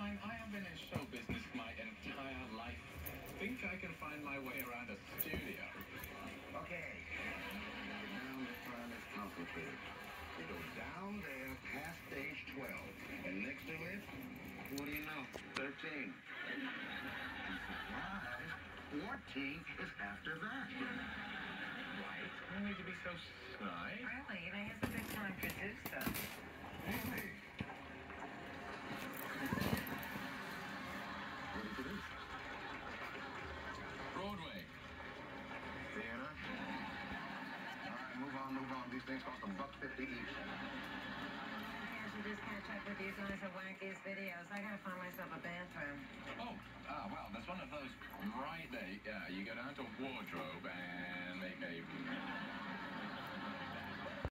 fine. I have been in show business my entire life. Think I can find my way around a studio? Okay. Now this time is complicated. You go down there past stage 12, and next to it, what do you know? 13. And surprise, 14 is after that. Right. No need to be so snide. Really? And I have a good time to do stuff. Really? Ready for this? Broadway. Theater. All right, move on. These things cost $1.50 each. I should just catch up with you guys at Wacky's videos. I gotta find myself a bathroom. Oh, well, there's one of those right there. Yeah, you go down to wardrobe and make a